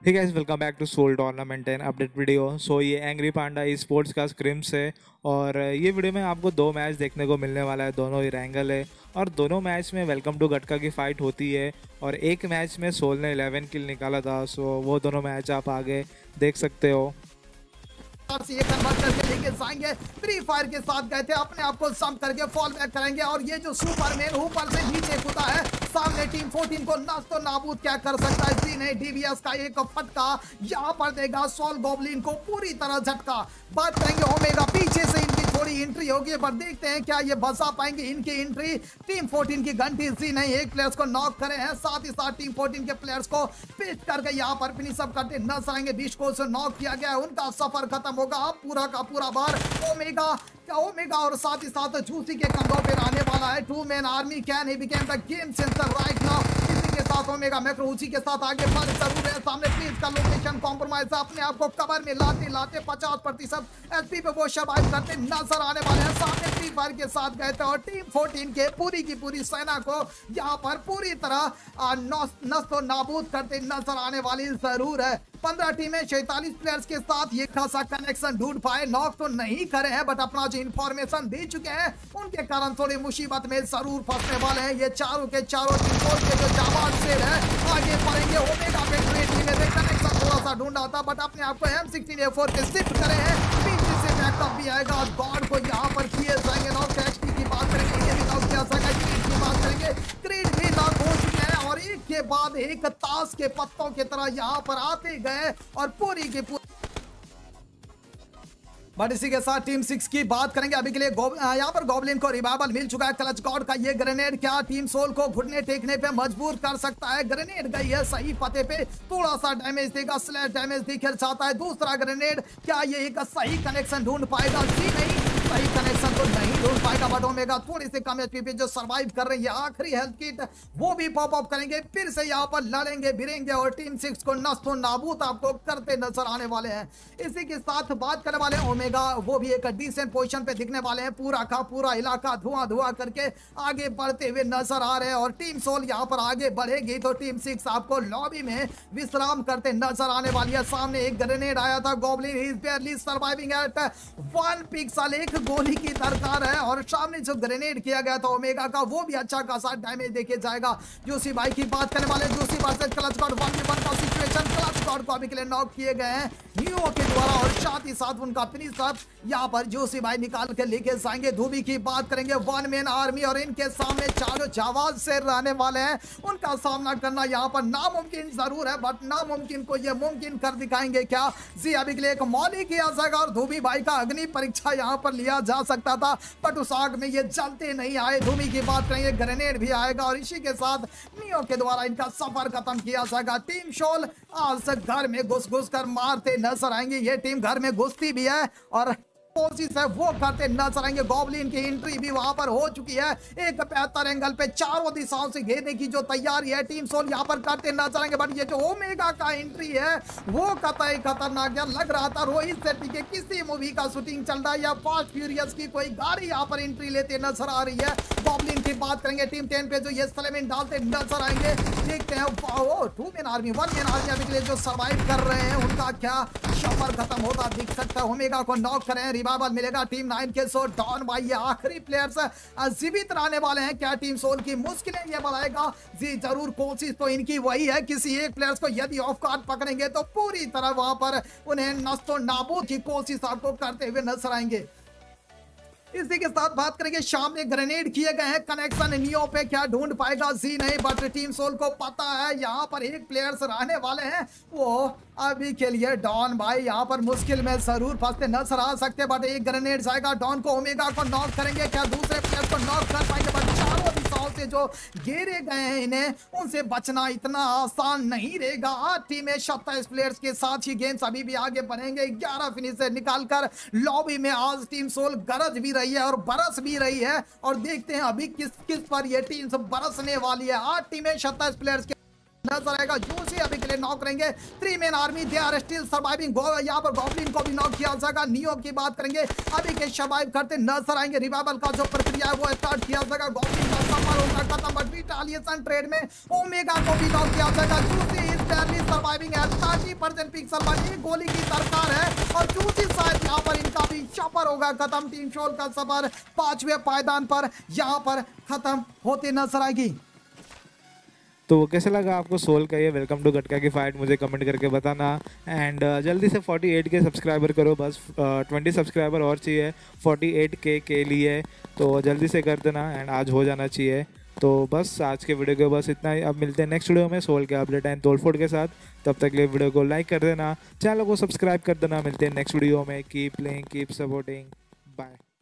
Hey guys, welcome back to Soul tournament and update video. So ये Angry Panda esports का scrims है और ये video में आपको दो मैच देखने को मिलने वाला है। दोनों ही रैंगल है और दोनों मैच में वेलकम टू गटका की फाइट होती है और एक मैच में सोल ने 11 किल निकाला था। सो वो दोनों मैच आप आगे देख सकते हो। से ये कन्वर्ट करके लेके जाएंगे। फ्री फायर के साथ गए थे, अपने आप को सम करके फॉल बैक करेंगे और ये जो सुपरमैन ऊपर से नीचे कूदा है, सामने टीम 14 को नास्तो नाबूद क्या कर सकता है। जी नहीं, डीवीएस का एक फटका यहाँ पर देगा सोल गॉब्लिन को पूरी तरह झटका। बात करेंगे ओमेगा, पीछे से इनकी थोड़ी एंट्री होगी पर देखते हैं क्या ये बचा पाएंगे इनकी एंट्री। टीम 14 की घंटी जी नहीं, एक प्लेयर्स को नॉक करे हैं, साथ ही साथ टीम 14 के प्लेयर्स को पिट करके यहाँ पर फिनिश अप करते नजर आएंगे। बीच को से नॉक किया गया है, उनका सफर खत्म होगा अब पूरा का पूरा बार। ओमेगा और साथ ही साथ जूसी के कंधों पे आने वाला है। Two man army can he became the game centre right now. इसी के साथ ओमेगा मैक्रो उसी के साथ आगे बढ़ जरूर है। सामने प्लीज का लोकेशन कॉम्प्रोमाइज है, अपने आप को कवर में लाते लाते 50% एचपी पे वो सर्वाइव करते नजर आने वाले हैं। सामने फ्री फायर के साथ गए थे और टीम 14 के पूरी की पूरी सेना को यहाँ पर पूरी तरह नस्तो नाबूद करते नजर आने वाली जरूर है। 15 टीमें 46 प्लेयर्स के साथ ये खासा कनेक्शन ढूंढ पाए। नॉक तो नहीं करे हैं बट अपना जो इंफॉर्मेशन दे चुके हैं उनके कारण थोड़ी मुसीबत में जरूर फंसने वाले हैं। ये चारों के चारों टीम के जो जाबाज शेर है आगे बढ़ेंगे। ओमेगा पे टीम कनेक्शन थोड़ा सा ढूंढा था बट अपने आप को M16A4 पे शिफ्ट करे हैं। पीछे से बैकअप भी आएगा, गॉड को यहाँ पर किए जाएंगे नॉक। XP की बात करेंगे, ये भी नॉक किया जाएगा। क्रीड की बात करेंगे, क्रीड भी नॉक हो चुके हैं और एक के बाद एक ताश के पत्तों की तरह यहाँ पर आते गए और पूरी की पूरी। बट इसी के साथ टीम 6 की बात करेंगे। अभी के लिए यहाँ पर गॉब्लिन को रिवाइवल मिल चुका है। क्लच गॉड का ये ग्रेनेड क्या टीम सोल को घुटने टेकने पे मजबूर कर सकता है। ग्रेनेड गई है सही पते पे, थोड़ा सा डैमेज देगा, स्लैश डैमेज दिखल चाहता है। दूसरा ग्रेनेड क्या ये एक सही कनेक्शन ढूंढ पाएगा? जी नहीं, सही कनेक्शन तो नहीं ढूंढ पाएगा बट ओमेगा थोड़ी सी कम एचपी पे जो सर्वाइव कर रही है। आखिरी हेल्थ किट वो भी पॉप अप करेंगे, फिर से यहाँ पर लड़ेंगे भिड़ेंगे और टीम 6 को नस्तो नाबूद आपको करते नजर आने वाले हैं। इसी के साथ बात करने वाले ओमेगा, वो भी एक डिसेंट पोजीशन पे दिखने वाले हैं। पूरा का पूरा इलाका धुआं धुआं करके आगे बढ़ते हुए नजर आ रहे हैं और टीम सोल यहाँ पर आगे बढ़ेगी तो टीम 6 आपको लॉबी में विश्राम करते नजर आने वाली है। सामने एक ग्रेनेड आया था, Goblin is barely surviving at 1 pixel, एक गोली की दरकार है और सामने जो ग्रेनेड किया गया था ओमेगा का वो भी अच्छा खासा डैमेज देके जाएगा। जूसी भाई की बात करने वाले, juicy versus clutch God 1v1 का सिचुएशन। क्लच गॉड को अभी के लिए नॉक किए गए हैं न्यू के द्वारा और साथ ही साथ उनका फिनिश अप यहाँ पर जूसी भाई निकाल के लेके जाएंगे। धोबी की बात करेंगे, 1 मैन आर्मी और इनके सामने चारों जावाज से रहने वाले हैं। उनका सामना करना यहाँ पर नामुमकिन जरूर है बट नामुमकिन को ये मुमकिन कर दिखाएंगे क्या? जी अभी के लिए एक मौली किया जाएगा और धोबी भाई का अग्नि परीक्षा यहाँ पर लिया जा सकता था बट उस आग में ये जलते नहीं आए। धूमी की बात करेंगे, ग्रेनेड भी आएगा और इसी के साथ नियो के द्वारा इनका सफर खत्म किया जाएगा। टीम सोल आज से घर में घुस घुस कर मारते नजर आएंगे। ये टीम घर में घुसती भी है और कोशिश है वो करते नजर आएंगे। गॉब्लिन की एंट्री भी वहां पर हो चुकी है। एक 75 एंगल पे चारों दिशाओं से घेरने की जो तैयारी है टीम सोल यहाँ पर करते नजर आएंगे बट ये जो ओमेगा का एंट्री है वो कतई खतरनाक है। लग रहा था रोहित शेट्टी के किसी मूवी का शूटिंग चल रहा है या फास्ट फ्यूरियस की कोई गाड़ी यहाँ पर एंट्री लेते नजर आ रही है। गॉब्लिन की बात करेंगे, टीम 10 पे जो ये स्लेमिन डालते नजर आएंगे। देखते हैं 2 मैन आर्मी 1 मैन आर्मी अभी के लिए जो सर्वाइव कर रहे हैं उनका क्या सफर खत्म होता दिख सकता है। ओमेगा को नॉक करें, रिवाइवल मिलेगा टीम 9 के। सो डॉन भाई ये आखिरी प्लेयर्स जीवित रहने वाले हैं। क्या टीम सोल की मुश्किलें ये बढ़ाएगा? जी जरूर, कोशिश तो इनकी वही है। किसी एक प्लेयर्स को यदि ऑफ गार्ड पकड़ेंगे तो पूरी तरह वहां पर उन्हें नस्तो नाबूद की कोशिश आपको करते हुए नजर आएंगे। इसी के साथ बात करेंगे, सामने ग्रेनेड किए गए हैं, कनेक्शन नियो पे क्या ढूंढ पाएगा? जी नहीं, बट टीम सोल को पता है यहाँ पर एक प्लेयर्स रहने वाले हैं। वो अभी के लिए डॉन भाई यहाँ पर मुश्किल में जरूर फंसते नजर आ सकते बट एक ग्रेनेड जाएगा डॉन को। ओमेगा को नॉक करेंगे, क्या दूसरे प्लेयर को नॉक कर पाएंगे? बट चारों दिशाओं से जो घेरे गए हैं इन्हें, उनसे बचना इतना आसान नहीं रहेगा। 8 टीमें 27 प्लेयर्स के साथ ही गेम्स अभी भी आगे बढ़ेंगे। 11 फिनिश से निकालकर लॉबी में आज टीम सोल गरज भी रही है और बरस भी रही है और देखते हैं अभी किस किस पर ये टीम बरसने वाली है। 8 टीमें 27 प्लेयर्स के नजर आएगा। जूसी अभी के लिए नॉक करेंगे। 3 man army they are still surviving. यहाँ पर गॉब्लिन को भी नॉक किया जाएगा। नियो की बात करेंगे, अभी के सर्वाइव करते नजर आएंगे। रिवाइवल का जो प्रक्रिया है वो स्टार्ट किया जाएगा। गॉब्लिन का सफर होगा खत्म बट रिटालिएशन ट्रेड में ओमेगा को भी नॉक किया जाएगा। Juicy is barely surviving at 30% pixel but ये गोली की दरकार है और जूसी शायद यहाँ पर इनका भी सफर होगा खत्म। टीम सोल का सफर 5वें पायदान पर यहाँ पर खत्म होते नजर आएगी। तो कैसा लगा आपको सोल का ये वेलकम टू गटका की फाइट, मुझे कमेंट करके बताना। एंड जल्दी से 48 के सब्सक्राइबर करो, बस 20 सब्सक्राइबर और चाहिए 48 के लिए, तो जल्दी से कर देना एंड आज हो जाना चाहिए। तो बस आज के वीडियो को बस इतना ही। अब मिलते हैं नेक्स्ट वीडियो में सोल के अपडेट एंड तोड़फोड़ के साथ। तब तक के लिए वीडियो को लाइक कर देना, चैनल को सब्सक्राइब कर देना। मिलते हैं नेक्स्ट वीडियो में। Keep playing, keep supporting, bye.